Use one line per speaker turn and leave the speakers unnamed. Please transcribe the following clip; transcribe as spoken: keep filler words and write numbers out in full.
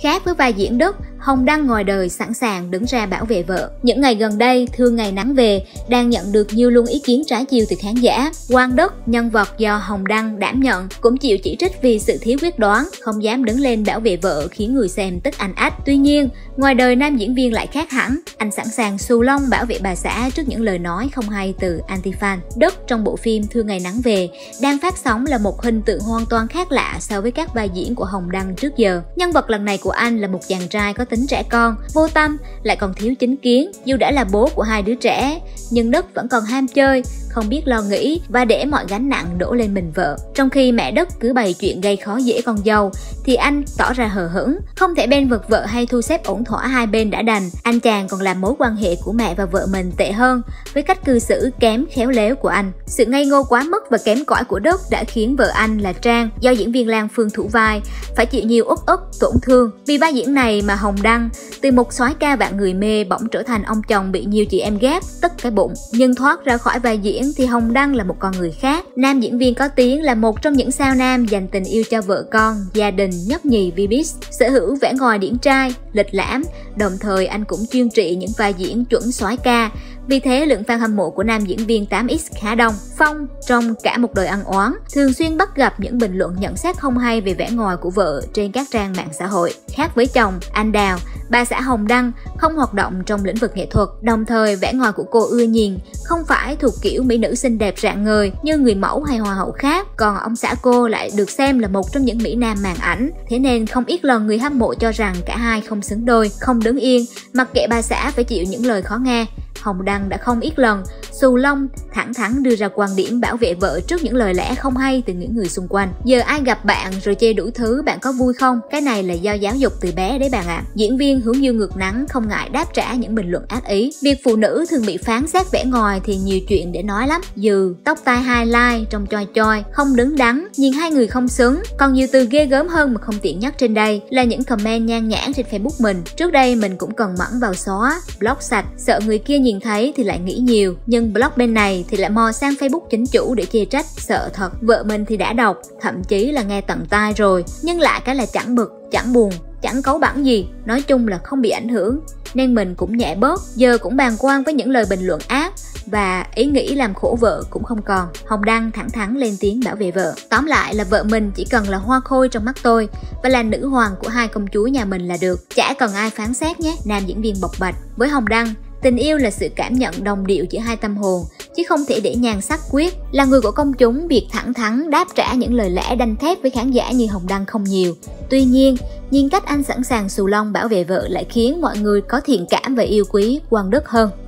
Khác với vai diễn Đức, Hồng Đăng ngoài đời sẵn sàng đứng ra bảo vệ vợ. Những ngày gần đây, Thương Ngày Nắng Về đang nhận được nhiều luồng ý kiến trái chiều từ khán giả. Quang Đức, nhân vật do Hồng Đăng đảm nhận, cũng chịu chỉ trích vì sự thiếu quyết đoán, không dám đứng lên bảo vệ vợ khiến người xem tức anh ách. Tuy nhiên, ngoài đời nam diễn viên lại khác hẳn. Anh sẵn sàng xù lông bảo vệ bà xã trước những lời nói không hay từ anti-fan. Đức trong bộ phim Thương Ngày Nắng Về đang phát sóng là một hình tượng hoàn toàn khác lạ so với các vai diễn của Hồng Đăng trước giờ. Nhân vật lần này của anh là một chàng trai có tính trẻ con, vô tâm, lại còn thiếu chính kiến. Dù đã là bố của hai đứa trẻ, nhưng Đức vẫn còn ham chơi, không biết lo nghĩ và để mọi gánh nặng đổ lên mình vợ. Trong khi mẹ Đức cứ bày chuyện gây khó dễ con dâu, thì anh tỏ ra hờ hững, không thể bên vực vợ hay thu xếp ổn thỏa hai bên đã đành. Anh chàng còn làm mối quan hệ của mẹ và vợ mình tệ hơn với cách cư xử kém khéo léo của anh. Sự ngây ngô quá mức và kém cỏi của Đức đã khiến vợ anh là Trang, do diễn viên Lan Phương thủ vai, phải chịu nhiều uất ức, tổn thương. Vì vai diễn này mà Hồng Đăng từ một soái ca vạn người mê bỗng trở thành ông chồng bị nhiều chị em ghét, tức cái bụng. Nhưng thoát ra khỏi vai diễn thì Hồng Đăng là một con người khác. Nam diễn viên có tiếng là một trong những sao nam dành tình yêu cho vợ con, gia đình nhất nhì Vbiz, sở hữu vẻ ngoài điển trai, lịch lãm, đồng thời anh cũng chuyên trị những vai diễn chuẩn soái ca. Vì thế lượng fan hâm mộ của nam diễn viên tám x khá đông. Phong trong Cả Một Đời Ăn Oán thường xuyên bắt gặp những bình luận nhận xét không hay về vẻ ngoài của vợ trên các trang mạng xã hội. Khác với chồng, anh Đào, bà xã Hồng Đăng không hoạt động trong lĩnh vực nghệ thuật, đồng thời vẻ ngoài của cô ưa nhìn, không phải thuộc kiểu mỹ nữ xinh đẹp rạng ngời như người mẫu hay hoa hậu khác. Còn ông xã cô lại được xem là một trong những mỹ nam màn ảnh, thế nên không ít lần người hâm mộ cho rằng cả hai không xứng đôi. Không đứng yên, mặc kệ bà xã phải chịu những lời khó nghe, Hồng Đăng đã không ít lần xù lông, thẳng thắn đưa ra quan điểm bảo vệ vợ trước những lời lẽ không hay từ những người xung quanh. Giờ ai gặp bạn rồi chê đủ thứ, bạn có vui không? Cái này là do giáo dục từ bé đấy bạn ạ. À. Diễn viên Hướng Dương Ngược Nắng không ngại đáp trả những bình luận ác ý. Việc phụ nữ thường bị phán xét vẻ ngoài thì nhiều chuyện để nói lắm. Dừ, tóc tai highlight, trông choi choi, không đứng đắn, nhìn hai người không xứng. Còn nhiều từ ghê gớm hơn mà không tiện nhắc trên đây là những comment nhan nhản trên Facebook mình. Trước đây mình cũng cần mẫn vào xóa, block sạch, sợ người kia nhìn thấy thì lại nghĩ nhiều. Nhưng blog bên này thì lại mò sang Facebook chính chủ để chê trách, sợ thật. Vợ mình thì đã đọc, thậm chí là nghe tận tai rồi, nhưng lại cái là chẳng bực, chẳng buồn, chẳng cáu bẳn gì, nói chung là không bị ảnh hưởng, nên mình cũng nhẹ bớt. Giờ cũng bàng quan với những lời bình luận ác và ý nghĩ làm khổ vợ cũng không còn. Hồng Đăng thẳng thắn lên tiếng bảo vệ vợ. Tóm lại là vợ mình chỉ cần là hoa khôi trong mắt tôi và là nữ hoàng của hai công chúa nhà mình là được, chả cần ai phán xét nhé, nam diễn viên bộc bạch. Với Hồng Đăng, tình yêu là sự cảm nhận đồng điệu giữa hai tâm hồn, chứ không thể để nhan sắc quyết. Là người của công chúng, việc thẳng thắn đáp trả những lời lẽ đanh thép với khán giả như Hồng Đăng không nhiều. Tuy nhiên, nhìn cách anh sẵn sàng xù lông bảo vệ vợ lại khiến mọi người có thiện cảm và yêu quý Quang Đức hơn.